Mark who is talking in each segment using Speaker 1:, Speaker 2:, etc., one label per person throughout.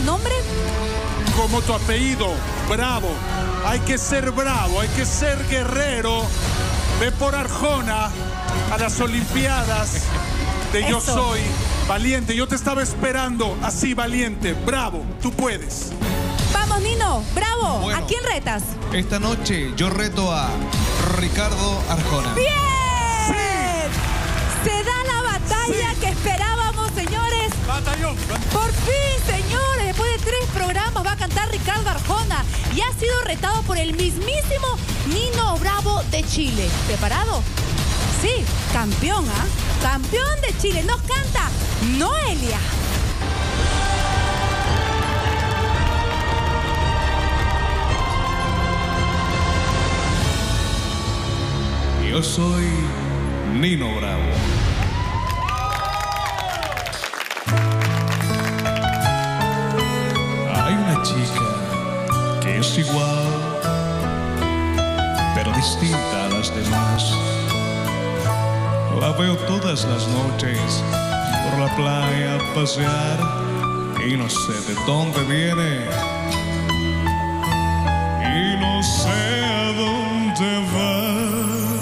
Speaker 1: el nombre?
Speaker 2: Como tu apellido, Bravo. Hay que ser bravo, hay que ser guerrero. Ve por Arjona a las Olimpiadas de Yo
Speaker 1: Eso.
Speaker 2: Soy Valiente. Yo te estaba esperando así, valiente. Bravo, tú puedes.
Speaker 1: Vamos, Nino, bravo.
Speaker 3: Bueno.
Speaker 1: ¿A quién retas?
Speaker 3: Esta noche yo reto a Ricardo Arjona.
Speaker 1: ¡Bien! Se da la batalla que esperábamos, señores.
Speaker 2: Batallón.
Speaker 1: Por fin, señores, después de 3 programas va a cantar Ricardo Arjona y ha sido retado por el mismísimo Nino Bravo de Chile. ¿Preparado? Sí, campeón, ¿ah? Campeón de Chile. Nos canta Noelia.
Speaker 3: Yo soy Nino Bravo. Hay una chica que es igual, pero distinta a las demás. La veo todas las noches por la playa a pasear y no sé de dónde viene y no sé a dónde va.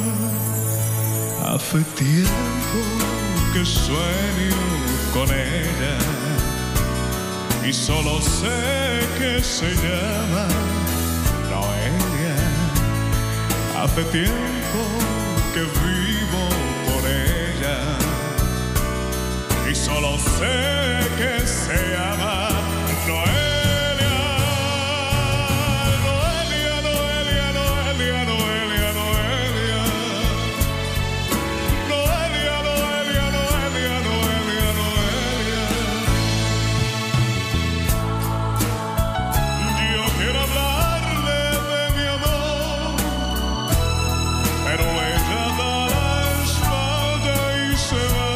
Speaker 3: Hace tiempo que sueño con ella y solo sé que se llama Noelia. Hace tiempo que vivo por ella y solo sé que se llama Noelia. Noelia, Noelia, Noelia, Noelia, Noelia. Noelia, Noelia, Noelia, Noelia, Noelia. Yo quiero hablarle de mi amor, pero ella da la espalda y se va.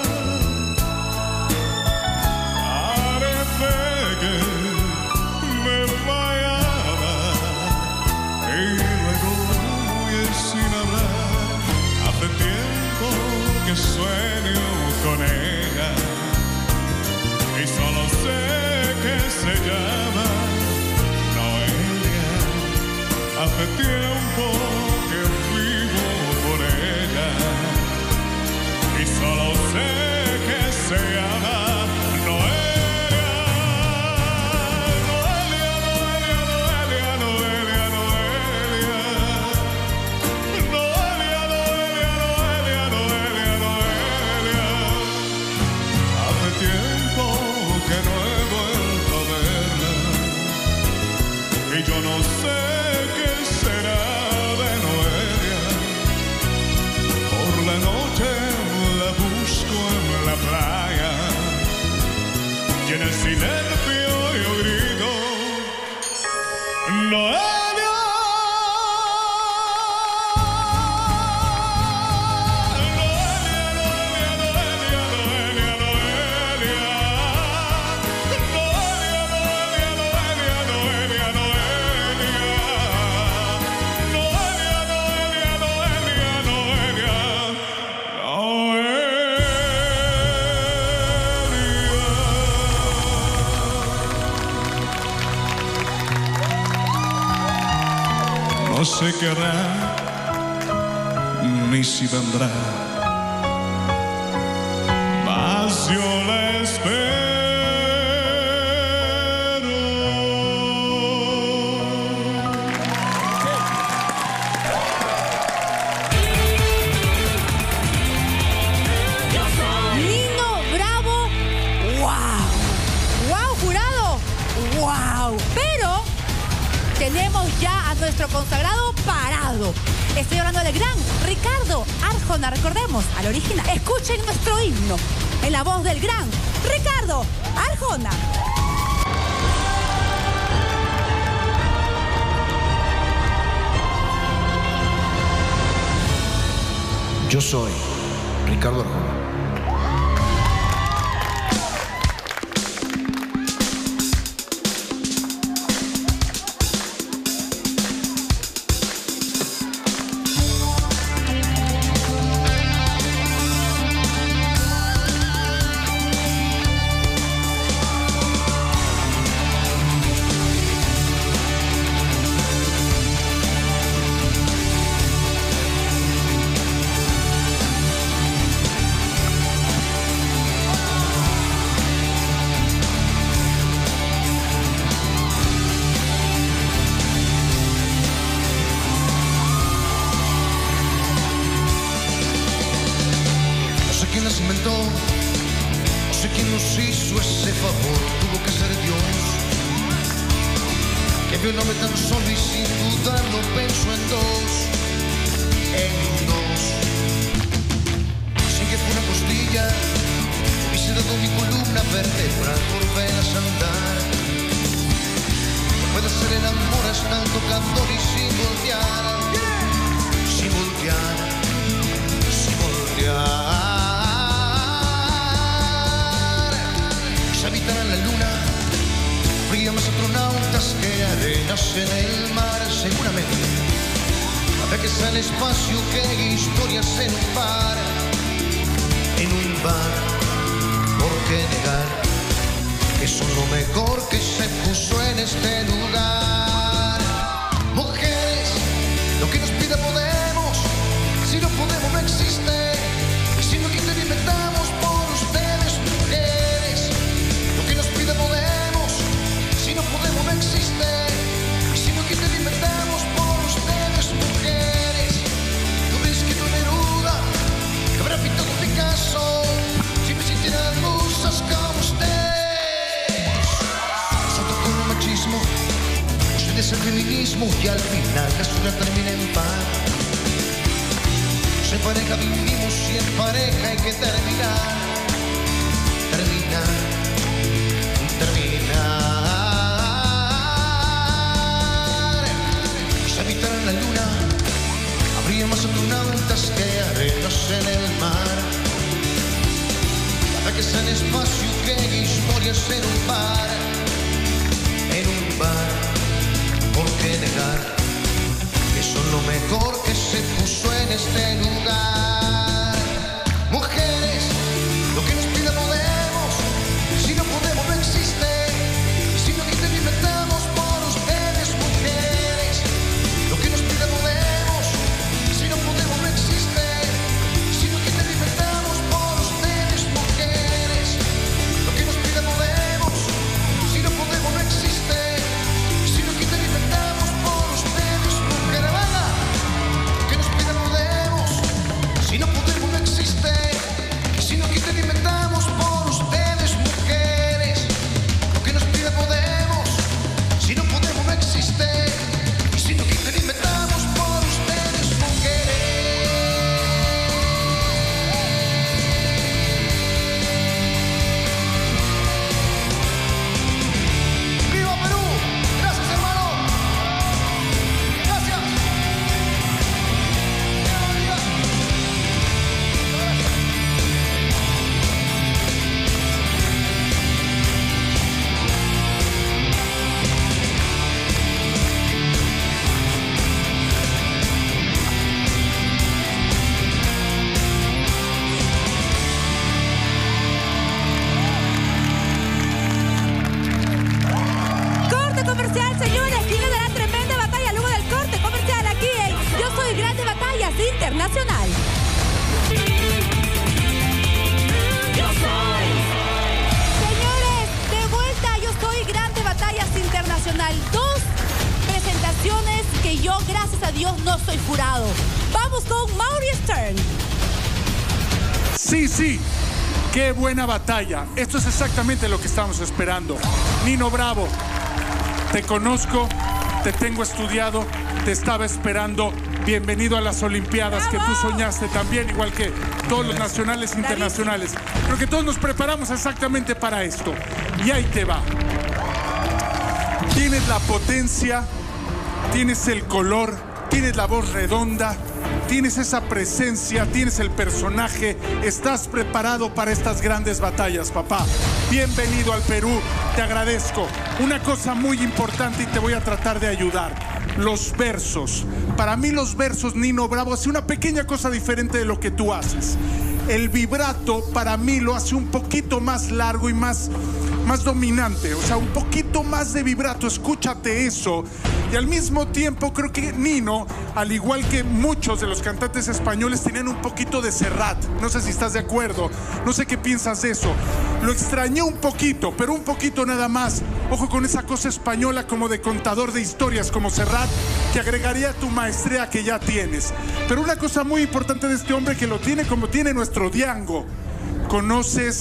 Speaker 3: Parece que me fallaba y luego huye sin hablar. Hace tiempo que sueño con ella y solo sé que se llama Noelia. Hace tiempo que vivo por ella y solo sé que se llama Noelia. Noelia, Noelia, Noelia, Noelia, Noelia. Noelia, Noelia, Noelia, Noelia, Noelia. Hace tiempo que no he vuelto a verla y yo no sé qué será de Noelia. Por la noche la busco en la playa y en el silencio yo grito Noelia. No sé qué hará, ni si vendrá, mas yo la espero.
Speaker 1: Nino Bravo. ¡Wow! ¡Wow, jurado! ¡Wow! Pero tenemos ya a nuestro consagrado parado. Estoy hablando del gran Ricardo Arjona. Recordemos al original. Escuchen nuestro himno en la voz del gran Ricardo Arjona.
Speaker 4: Yo soy Ricardo Arjona.
Speaker 5: Porque un hombre tan solo y sin dudar no pienso en dos. Sin que fue una costilla, hubiese dado mi columna vertebral por verlas andar. No puede ser el amor hasta el tocador y sin voltear. Sin voltear, sin voltear. Se habitará la luna, habría más astronautas que arenas en el mar, seguramente. Habrá que sea el espacio que historias en un bar. En un bar, ¿por qué negar que son lo mejor que se puso en este lugar? Mujeres, lo que nos pida podemos, si no podemos no existe. Si no quita inventamos por ustedes, mujeres. Lo que nos pida podemos, si no podemos no existe. Si no quita inventamos por ustedes, mujeres. ¿No ves que no Neruda, que habrá pintado Picasso, si me sintieran musas como ustedes? Salto con el machismo, ustedes el feminismo y al final la suya termina en paz. En pareja vivimos y en pareja hay que terminar. Terminar, terminar. Si habitaran la luna, habría más astronautas que arenas en el mar. Para que sea el espacio que historias en un bar. En un bar, ¿por qué negar que son lo mejor que se puso en este lugar? Mujeres, lo que nos pida podemos, si no podemos no existe. Si no quita ni inventamos por ustedes, mujeres. Lo que nos pida podemos, si no podemos no existe. Si no quita ni inventamos por ustedes, mujeres. Lo que nos pida podemos, si no podemos no existe. Si no quita ni inventamos por ustedes, mujeres. Lo que nos pida podemos, si no podemos no existe. Si no quita ni inventamos por ustedes, mujeres. Lo que nos pida podemos, si no podemos no existe. Y si no quita ni inventamos por ustedes, mujeres. ¡Viva Perú! ¡Gracias, hermano! ¡Gracias!
Speaker 1: Corte comercial, señores. Viene de la tremenda batalla. Luego del corte comercial aquí en Yo Soy Grandes Batallas Internacional. Señores, de vuelta, Yo Soy Grandes Batallas Internacional. Dos presentaciones que yo, gracias a Dios, no soy jurado. Vamos con Mauri Stern.
Speaker 2: Sí, sí, qué buena batalla. Esto es exactamente lo que estamos esperando. Nino Bravo, te conozco, te tengo estudiado, te estaba esperando. Bienvenido a las Olimpiadas que tú soñaste también, igual que todos los nacionales e internacionales. Creo que todos nos preparamos exactamente para esto. Y ahí te va. Tienes la potencia, tienes el color, tienes la voz redonda, tienes esa presencia, tienes el personaje. Estás preparado para estas grandes batallas, papá. Bienvenido al Perú, te agradezco. Una cosa muy importante y te voy a tratar de ayudar. Los versos. Para mí los versos, Nino Bravo, hace una pequeña cosa diferente de lo que tú haces. El vibrato para mí lo hace un poquito más largo y más dominante, o sea, un poquito más de vibrato. Escúchate eso. Y al mismo tiempo creo que Nino, al igual que muchos de los cantantes españoles, tenían un poquito de Serrat. No sé si estás de acuerdo, no sé qué piensas de eso. Lo extrañé un poquito, pero un poquito nada más. Ojo con esa cosa española como de contador de historias como Serrat, que agregaría a tu maestría que ya tienes. Pero una cosa muy importante de este hombre, que lo tiene como tiene nuestro Diango. Conoces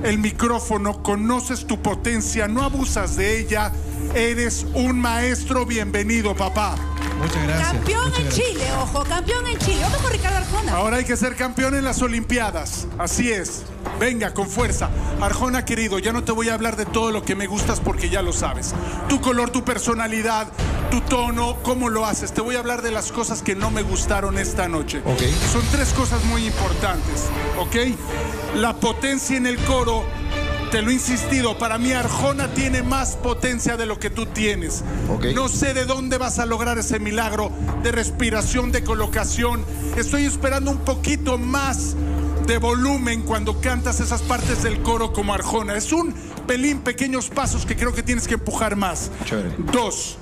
Speaker 2: el micrófono, conoces tu potencia, no abusas de ella. Eres un maestro, bienvenido, papá.
Speaker 3: Muchas gracias.
Speaker 1: Campeón
Speaker 3: muchas
Speaker 1: en
Speaker 3: gracias.
Speaker 1: Chile, ojo, campeón en Chile. Vamos con Ricardo Arjona.
Speaker 2: Ahora hay que ser campeón en las Olimpiadas. Así es. Venga, con fuerza. Arjona, querido, ya no te voy a hablar de todo lo que me gustas porque ya lo sabes. Tu color, tu personalidad, tu tono, cómo lo haces. Te voy a hablar de las cosas que no me gustaron esta noche.
Speaker 4: Ok.
Speaker 2: Son 3 cosas muy importantes, ¿ok? La potencia en el coro. Te lo he insistido, para mí Arjona tiene más potencia de lo que tú tienes.
Speaker 4: Ok.
Speaker 2: No sé de dónde vas a lograr ese milagro de respiración, de colocación. Estoy esperando un poquito más de volumen cuando cantas esas partes del coro como Arjona. Es un pelín, pequeños pasos que creo que tienes que empujar más.
Speaker 4: Chévere.
Speaker 2: 2,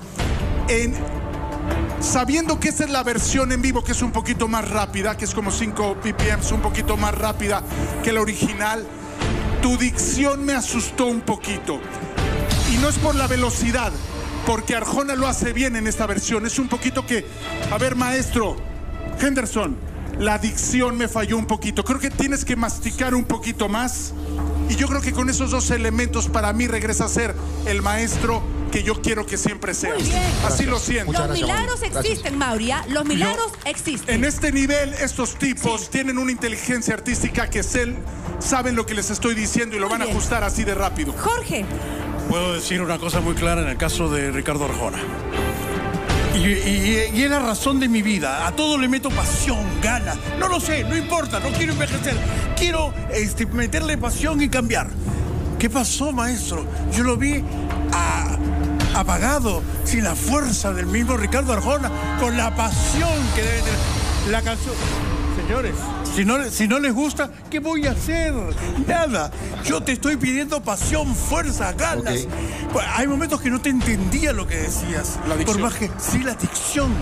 Speaker 2: sabiendo que esa es la versión en vivo, que es un poquito más rápida, que es como 5 ppm, un poquito más rápida que la original, tu dicción me asustó un poquito. Y no es por la velocidad, porque Arjona lo hace bien en esta versión. Es un poquito que, a ver, maestro Henderson, la dicción me falló un poquito. Creo que tienes que masticar un poquito más. Y yo creo que con esos 2 elementos para mí regresa a ser el maestro que yo quiero que siempre seas.
Speaker 1: Muy bien.
Speaker 2: Así lo siento.
Speaker 1: Los
Speaker 4: gracias,
Speaker 1: milagros
Speaker 4: Mauri.
Speaker 1: existen, Mauri, ¿ah? Los milagros existen.
Speaker 2: En este nivel, estos tipos tienen una inteligencia artística que saben lo que les estoy diciendo y lo
Speaker 1: Muy
Speaker 2: van a
Speaker 1: bien.
Speaker 2: ajustar así de rápido.
Speaker 1: Jorge,
Speaker 6: Puedo decir una cosa muy clara en el caso de Ricardo Arjona. Y es la razón de mi vida. A todo le meto pasión, ganas. No lo sé, no importa, no quiero envejecer. Quiero meterle pasión y cambiar. ¿Qué pasó, maestro? Yo lo vi apagado, sin la fuerza del mismo Ricardo Arjona, con la pasión que debe tener la canción. Señores, si no les gusta, ¿qué voy a hacer? Nada. Yo te estoy pidiendo pasión, fuerza, ganas.
Speaker 4: Ok.
Speaker 6: Pues, hay momentos que no te entendía lo que decías.
Speaker 2: La dicción.
Speaker 6: Por más que sí, la dicción.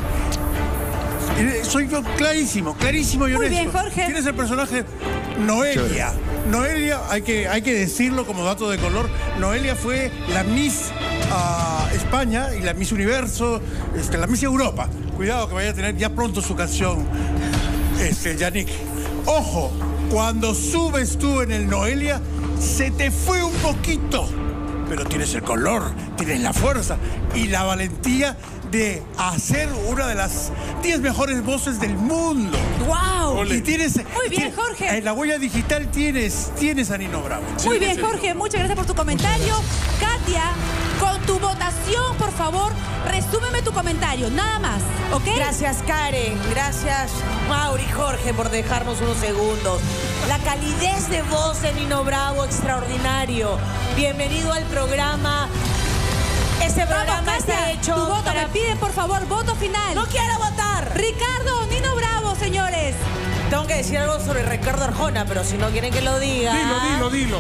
Speaker 6: Soy yo clarísimo y
Speaker 1: Muy
Speaker 6: honesto.
Speaker 1: bien, Jorge.
Speaker 6: Tienes el personaje Noelia. Noelia, hay que decirlo como dato de color. Noelia fue la Miss España y la Miss Universo, la Miss Europa. Cuidado que vaya a tener ya pronto su canción, Yannick. Ojo, cuando subes tú en el Noelia, se te fue un poquito. Pero tienes el color, tienes la fuerza y la valentía de hacer una de las 10 mejores voces del mundo.
Speaker 1: wow.
Speaker 6: Y tienes,
Speaker 1: Muy bien, Jorge.
Speaker 6: En la huella digital tienes a Nino Bravo.
Speaker 1: Muy bien, Jorge, muchas gracias por tu comentario. Katia, con tu votación, por favor, resúmeme tu comentario, nada más, ¿ok?
Speaker 7: Gracias, Karen. Gracias, Mauri y Jorge, por dejarnos unos segundos. La calidez de voz de Nino Bravo, extraordinario. Bienvenido al programa. Este
Speaker 1: Vamos,
Speaker 7: programa está
Speaker 1: Katia,
Speaker 7: hecho
Speaker 1: tu voto,
Speaker 7: para...
Speaker 1: me piden, por favor, voto final.
Speaker 7: ¡No quiero votar!
Speaker 1: Ricardo, Nino Bravo, señores.
Speaker 7: Tengo que decir algo sobre Ricardo Arjona, pero si no quieren que lo diga...
Speaker 2: Dilo.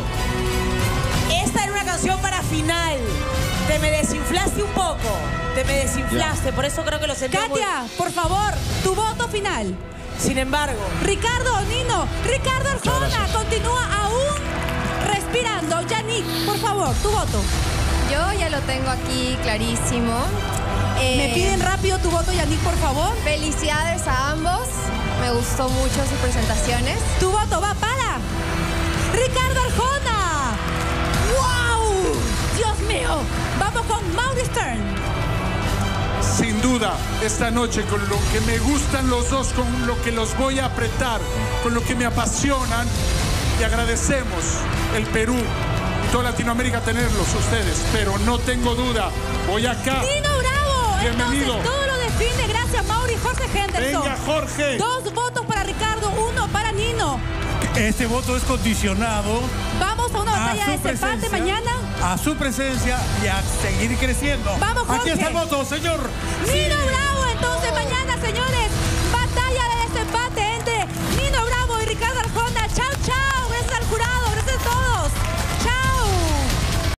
Speaker 7: Esta era una canción para final. Te me desinflaste un poco. Te me desinflaste, por eso creo que lo sentí muy...
Speaker 1: Katia, por favor, tu voto final.
Speaker 7: Sin embargo,
Speaker 1: Ricardo, Nino, Ricardo Arjona continúa aún respirando. Yannick, por favor, tu voto.
Speaker 8: Yo ya lo tengo aquí clarísimo.
Speaker 1: Me piden rápido tu voto, Yannick, por favor.
Speaker 8: Felicidades a ambos. Me gustó mucho sus presentaciones.
Speaker 1: Tu voto va para Ricardo Arjona. ¡Wow! Dios mío. Vamos con Mauri Stern.
Speaker 2: Sin duda, esta noche con lo que me gustan los dos, con lo que los voy a apretar, con lo que me apasionan, y agradecemos el Perú y toda Latinoamérica tenerlos ustedes, pero no tengo duda, voy acá.
Speaker 1: Nino Bravo.
Speaker 2: Bienvenido.
Speaker 1: Entonces todo lo define. Gracias, Mauri y Jorge Henderson.
Speaker 2: Venga, Jorge.
Speaker 1: 2 votos para Ricardo, 1 para Nino.
Speaker 6: Este voto es condicionado
Speaker 1: Vamos a una batalla de desempate mañana.
Speaker 6: a su presencia y a seguir creciendo.
Speaker 1: Vamos, Jorge.
Speaker 6: Aquí está el voto, señor.
Speaker 1: Nino Bravo, entonces mañana, señores.